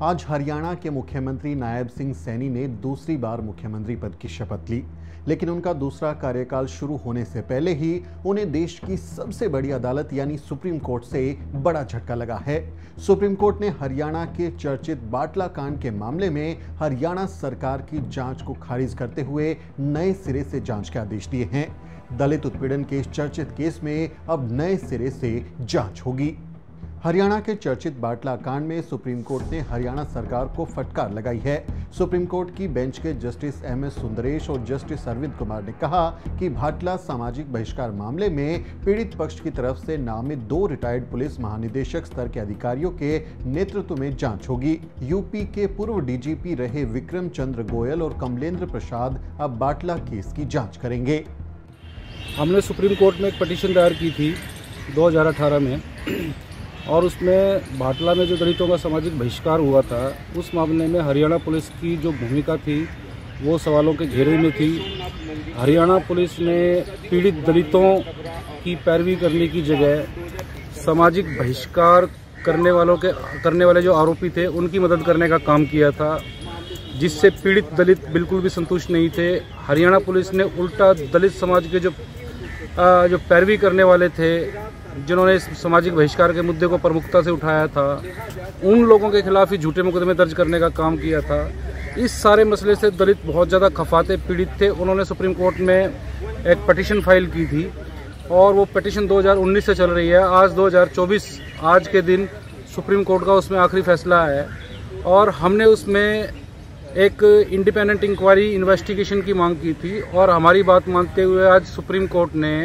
आज हरियाणा के मुख्यमंत्री नायब सिंह सैनी ने दूसरी बार मुख्यमंत्री पद की शपथ ली, लेकिन उनका दूसरा कार्यकाल शुरू होने से पहले ही उन्हें देश की सबसे बड़ी अदालत यानी सुप्रीम कोर्ट से बड़ा झटका लगा है। सुप्रीम कोर्ट ने हरियाणा के चर्चित बाटला कांड के मामले में हरियाणा सरकार की जांच को खारिज करते हुए नए सिरे से जांच के आदेश दिए हैं। दलित उत्पीड़न के इस चर्चित केस में अब नए सिरे से जांच होगी। हरियाणा के चर्चित बाटला कांड में सुप्रीम कोर्ट ने हरियाणा सरकार को फटकार लगाई है। सुप्रीम कोर्ट की बेंच के जस्टिस MS सुंदरेश और जस्टिस अरविंद कुमार ने कहा कि बाटला सामाजिक बहिष्कार मामले में पीड़ित पक्ष की तरफ से नामित 2 रिटायर्ड पुलिस महानिदेशक स्तर के अधिकारियों के नेतृत्व में जांच होगी। यूपी के पूर्व DGP रहे विक्रम चंद्र गोयल और कमलेंद्र प्रसाद अब बाटला केस की जांच करेंगे। हमने सुप्रीम कोर्ट में एक पिटीशन दायर की थी 2018 में, और उसमें बाटला में जो दलितों का सामाजिक बहिष्कार हुआ था उस मामले में हरियाणा पुलिस की जो भूमिका थी वो सवालों के घेरे में थी। हरियाणा पुलिस ने पीड़ित दलितों की पैरवी करने की जगह सामाजिक बहिष्कार करने वाले जो आरोपी थे उनकी मदद करने का काम किया था, जिससे पीड़ित दलित बिल्कुल भी संतुष्ट नहीं थे। हरियाणा पुलिस ने उल्टा दलित समाज के जो पैरवी करने वाले थे, जिन्होंने सामाजिक बहिष्कार के मुद्दे को प्रमुखता से उठाया था, उन लोगों के खिलाफ ही झूठे मुकदमे दर्ज करने का काम किया था। इस सारे मसले से दलित बहुत ज़्यादा खफाते पीड़ित थे। उन्होंने सुप्रीम कोर्ट में एक पिटीशन फाइल की थी और वो पिटीशन 2019 से चल रही है। आज 2024 आज के दिन सुप्रीम कोर्ट का उसमें आखिरी फैसला है और हमने उसमें एक इंडिपेंडेंट इंक्वायरी इन्वेस्टिगेशन की मांग की थी। और हमारी बात मानते हुए आज सुप्रीम कोर्ट ने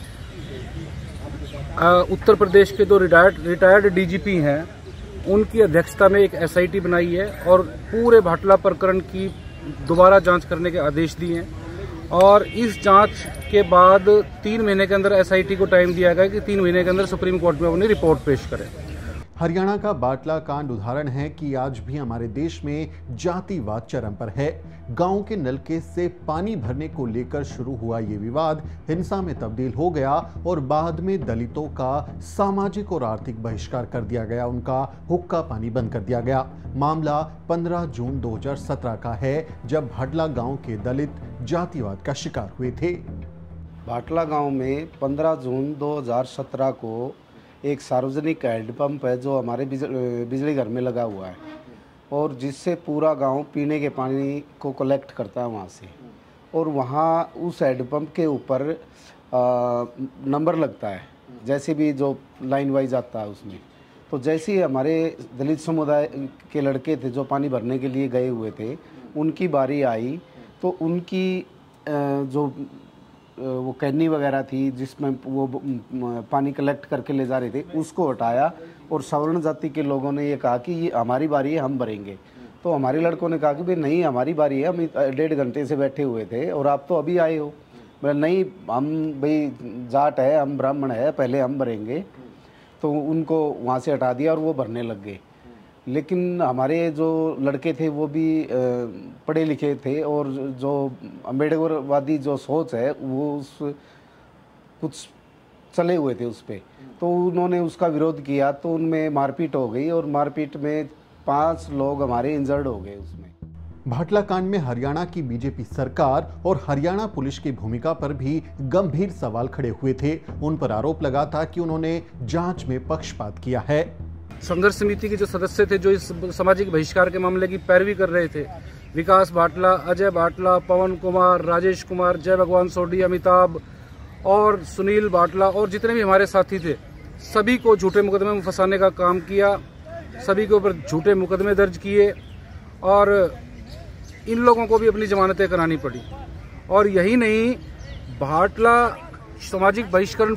उत्तर प्रदेश के 2 रिटायर्ड DGP हैं, उनकी अध्यक्षता में एक SIT बनाई है और पूरे बाटला प्रकरण की दोबारा जांच करने के आदेश दिए हैं। और इस जांच के बाद 3 महीने के अंदर SIT को टाइम दिया गया कि 3 महीने के अंदर सुप्रीम कोर्ट में अपनी रिपोर्ट पेश करें। हरियाणा का बाटला कांड उदाहरण है कि आज भी हमारे देश में जातिवाद चरम पर है। गांव के नलके से पानी भरने को लेकर शुरू हुआ ये विवाद हिंसा में तब्दील हो गया और बाद में दलितों का सामाजिक और आर्थिक बहिष्कार कर दिया गया, उनका हुक्का पानी बंद कर दिया गया। मामला 15 जून 2017 का है, जब बाटला गांव के दलित जातिवाद का शिकार हुए थे। बाटला गांव में 15 जून 2017 को एक सार्वजनिक हैंडपंप है जो हमारे बिजली घर में लगा हुआ है और जिससे पूरा गांव पीने के पानी को कलेक्ट करता है वहाँ से। और वहाँ उस हैंडपंप के ऊपर नंबर लगता है, जैसे भी जो लाइन वाइज आता है उसमें। तो जैसे ही हमारे दलित समुदाय के लड़के थे जो पानी भरने के लिए गए हुए थे, उनकी बारी आई तो उनकी जो वो कैनी वगैरह थी जिसमें वो पानी कलेक्ट करके ले जा रहे थे, उसको हटाया और सवर्ण जाति के लोगों ने ये कहा कि ये हमारी बारी है, हम भरेंगे। तो हमारे लड़कों ने कहा कि भाई नहीं, हमारी बारी है, हम 1.5 घंटे से बैठे हुए थे और आप तो अभी आए हो। बोले नहीं, हम भाई जाट है, हम ब्राह्मण है, पहले हम भरेंगे। तो उनको वहाँ से हटा दिया और वो भरने लग गए। लेकिन हमारे जो लड़के थे वो भी पढ़े लिखे थे और जो अम्बेडकरवादी जो सोच है वो उस कुछ चले हुए थे उस पर। तो उन्होंने उसका विरोध किया तो उनमें मारपीट हो गई और मारपीट में 5 लोग हमारे इंजर्ड हो गए उसमें। बाटला कांड में हरियाणा की बीजेपी सरकार और हरियाणा पुलिस की भूमिका पर भी गंभीर सवाल खड़े हुए थे। उन पर आरोप लगा था कि उन्होंने जांच में पक्षपात किया है। संघर्ष समिति के जो सदस्य थे जो इस सामाजिक बहिष्कार के मामले की पैरवी कर रहे थे, विकास बाटला, अजय बाटला, पवन कुमार, राजेश कुमार, जय भगवान सोडी, अमिताभ और सुनील बाटला और जितने भी हमारे साथी थे, सभी को झूठे मुकदमे में फंसाने का काम किया, सभी के ऊपर झूठे मुकदमे दर्ज किए और इन लोगों को भी अपनी जमानतें करानी पड़ी। और यही नहीं, बाटला सामाजिक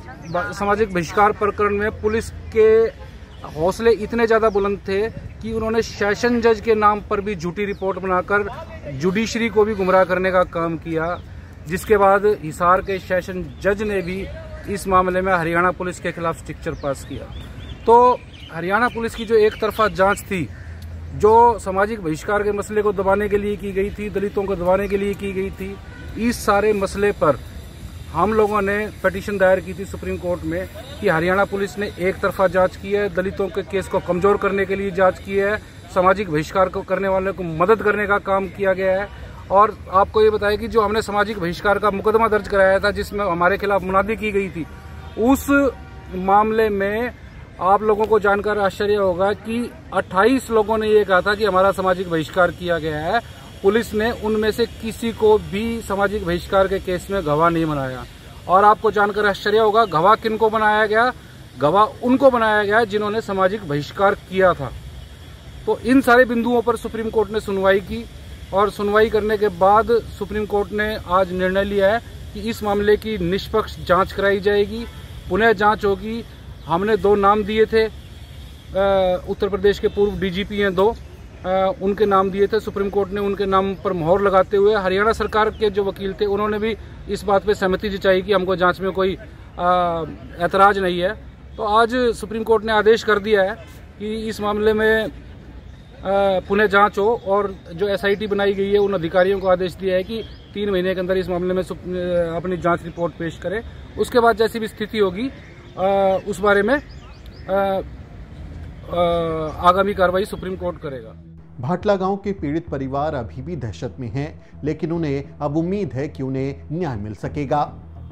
बहिष्कार प्रकरण में पुलिस के हौसले इतने ज़्यादा बुलंद थे कि उन्होंने सेशन जज के नाम पर भी झूठी रिपोर्ट बनाकर जुडिशरी को भी गुमराह करने का काम किया, जिसके बाद हिसार के सेशन जज ने भी इस मामले में हरियाणा पुलिस के खिलाफ स्ट्रिक्चर पास किया। तो हरियाणा पुलिस की जो एक तरफा जांच थी, जो सामाजिक बहिष्कार के मसले को दबाने के लिए की गई थी, दलितों को दबाने के लिए की गई थी, इस सारे मसले पर हम लोगों ने पिटीशन दायर की थी सुप्रीम कोर्ट में कि हरियाणा पुलिस ने एक तरफा जांच की है, दलितों के केस को कमजोर करने के लिए जांच की है, सामाजिक बहिष्कार को करने वाले को मदद करने का काम किया गया है। और आपको ये बताया कि जो हमने सामाजिक बहिष्कार का मुकदमा दर्ज कराया था, जिसमें हमारे खिलाफ मुनादी की गई थी, उस मामले में आप लोगों को जानकर आश्चर्य होगा कि 28 लोगों ने ये कहा था कि हमारा सामाजिक बहिष्कार किया गया है। पुलिस ने उनमें से किसी को भी सामाजिक बहिष्कार के केस में गवाह नहीं बनाया। और आपको जानकर आश्चर्य होगा, गवाह किनको बनाया गया? गवाह उनको बनाया गया जिन्होंने सामाजिक बहिष्कार किया था। तो इन सारे बिंदुओं पर सुप्रीम कोर्ट ने सुनवाई की और सुनवाई करने के बाद सुप्रीम कोर्ट ने आज निर्णय लिया है कि इस मामले की निष्पक्ष जांच कराई जाएगी, पुनः जांच होगी। हमने 2 नाम दिए थे, उत्तर प्रदेश के पूर्व डीजीपी हैं 2, उनके नाम दिए थे। सुप्रीम कोर्ट ने उनके नाम पर मोहर लगाते हुए हरियाणा सरकार के जो वकील थे उन्होंने भी इस बात पे सहमति जताई कि हमको जांच में कोई ऐतराज नहीं है। तो आज सुप्रीम कोर्ट ने आदेश कर दिया है कि इस मामले में पुनः जांच हो और जो एसआईटी बनाई गई है उन अधिकारियों को आदेश दिया है कि 3 महीने के अंदर इस मामले में अपनी जांच रिपोर्ट पेश करें। उसके बाद जैसी भी स्थिति होगी उस बारे में आगामी कार्रवाई सुप्रीम कोर्ट करेगा। भाटला गांव के पीड़ित परिवार अभी भी दहशत में हैं, लेकिन उन्हें अब उम्मीद है कि उन्हें न्याय मिल सकेगा।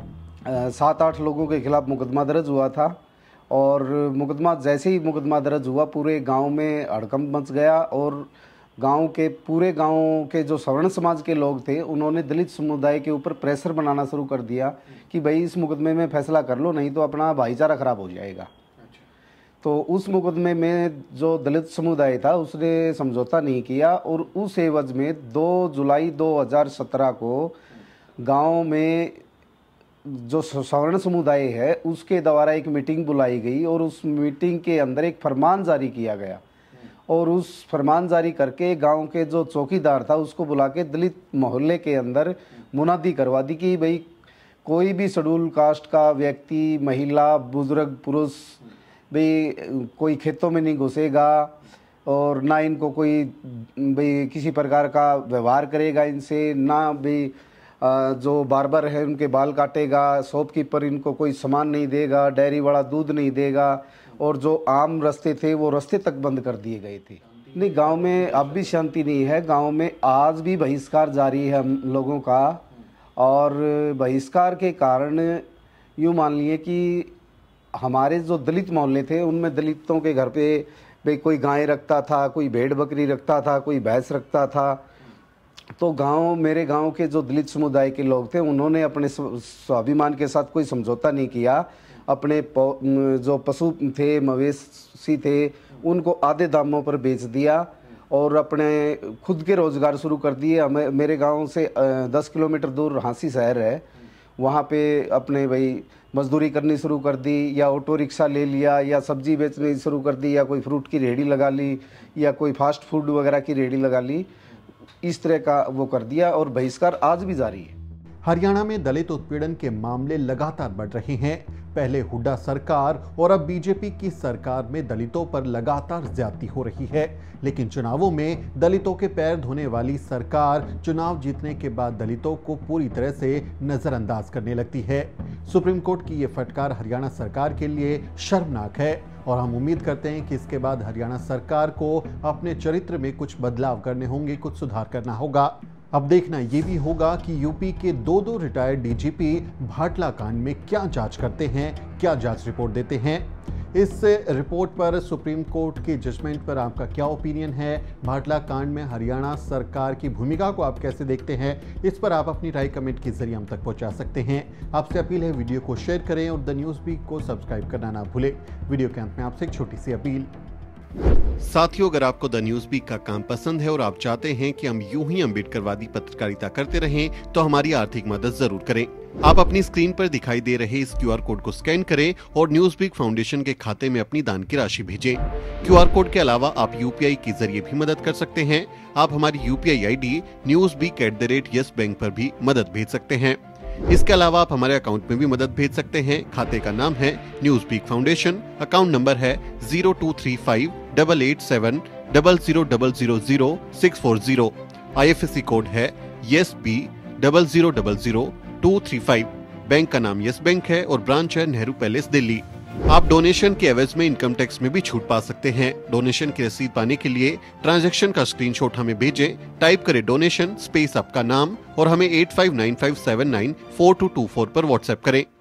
7-8 लोगों के खिलाफ मुकदमा दर्ज हुआ था और जैसे ही मुकदमा दर्ज हुआ पूरे गांव में हड़कंप मच गया और पूरे गांव के जो सवर्ण समाज के लोग थे उन्होंने दलित समुदाय के ऊपर प्रेशर बनाना शुरू कर दिया कि भाई इस मुकदमे में फैसला कर लो, नहीं तो अपना भाईचारा खराब हो जाएगा। तो उस मुकदमे में जो दलित समुदाय था उसने समझौता नहीं किया और उस एवज में 2 जुलाई 2017 को गांव में जो सवर्ण समुदाय है उसके द्वारा एक मीटिंग बुलाई गई और उस मीटिंग के अंदर एक फरमान जारी किया गया और उस फरमान जारी करके गांव के जो चौकीदार था उसको बुला के दलित मोहल्ले के अंदर मुनादी करवा दी कि भाई कोई भी शेड्यूल कास्ट का व्यक्ति, महिला, बुजुर्ग, पुरुष भाई कोई खेतों में नहीं घुसेगा और ना इनको कोई भाई किसी प्रकार का व्यवहार करेगा इनसे, ना भाई जो बार्बर है उनके बाल काटेगा, शॉपकीपर इनको कोई सामान नहीं देगा, डेयरी वाला दूध नहीं देगा और जो आम रास्ते थे वो रास्ते तक बंद कर दिए गए थे। नहीं, गांव में अब भी शांति नहीं है। गांव में आज भी बहिष्कार जारी है हम लोगों का और बहिष्कार के कारण यूँ मान लिए कि हमारे जो दलित मोहल्ले थे उनमें दलितों के घर पे भाई कोई गाय रखता था, कोई भेड़ बकरी रखता था, कोई भैंस रखता था। तो मेरे गांव के जो दलित समुदाय के लोग थे उन्होंने अपने स्वाभिमान के साथ कोई समझौता नहीं किया। अपने जो पशु थे, मवेशी थे, उनको आधे दामों पर बेच दिया और अपने खुद के रोज़गार शुरू कर दिए। मेरे गांव से 10 किलोमीटर दूर हाँसी शहर है, वहाँ पे अपने भाई मजदूरी करनी शुरू कर दी या ऑटो रिक्शा ले लिया या सब्जी बेचनी शुरू कर दी या कोई फ्रूट की रेहड़ी लगा ली या कोई फास्ट फूड वगैरह की रेहड़ी लगा ली। इस तरह का वो कर दिया और बहिष्कार आज भी जारी है। हरियाणा में दलित उत्पीड़न के मामले लगातार बढ़ रहे हैं। पहले हुड्डा सरकार और अब बीजेपी की सरकार में दलितों पर लगातार ज्यादती हो रही है, लेकिन चुनावों में दलितों के पैर धोने वाली सरकार चुनाव जीतने के बाद दलितों को पूरी तरह से नजरअंदाज करने लगती है। सुप्रीम कोर्ट की ये फटकार हरियाणा सरकार के लिए शर्मनाक है और हम उम्मीद करते हैं कि इसके बाद हरियाणा सरकार को अपने चरित्र में कुछ बदलाव करने होंगे, कुछ सुधार करना होगा। अब देखना ये भी होगा कि यूपी के 2 रिटायर्ड डीजीपी भाटला कांड में क्या जांच करते हैं, क्या जांच रिपोर्ट देते हैं। इस रिपोर्ट पर सुप्रीम कोर्ट के जजमेंट पर आपका क्या ओपिनियन है? भाटला कांड में हरियाणा सरकार की भूमिका को आप कैसे देखते हैं? इस पर आप अपनी राय कमेंट के जरिए हम तक पहुंचा सकते हैं। आपसे अपील है वीडियो को शेयर करें और द न्यूज़ वीक को सब्सक्राइब करना ना भूलें। वीडियो के अंत में आपसे एक छोटी सी अपील। साथियों, अगर आपको द न्यूज़ वीक का काम पसंद है और आप चाहते हैं कि हम यूं ही अम्बेडकरवादी पत्रकारिता करते रहें तो हमारी आर्थिक मदद जरूर करें। आप अपनी स्क्रीन पर दिखाई दे रहे इस QR कोड को स्कैन करें और न्यूज़ वीक फाउंडेशन के खाते में अपनी दान की राशि भेजें। QR कोड के अलावा आप UPI के जरिए भी मदद कर सकते हैं। आप हमारी UPI ID newsweek@yes bank पर भी मदद भेज सकते हैं। इसके अलावा आप हमारे अकाउंट में भी मदद भेज सकते हैं। खाते का नाम है News Week Foundation, account number है 02358800000640। IFSC कोड है YESB 0000235। बैंक का नाम यस बैंक है और ब्रांच है नेहरू पैलेस, दिल्ली। आप डोनेशन के एवज में इनकम टैक्स में भी छूट पा सकते हैं। डोनेशन की रसीद पाने के लिए ट्रांजैक्शन का स्क्रीनशॉट हमें भेजें। टाइप करें डोनेशन स्पेस आपका नाम और हमें 8595794224 पर व्हाट्सएप करें।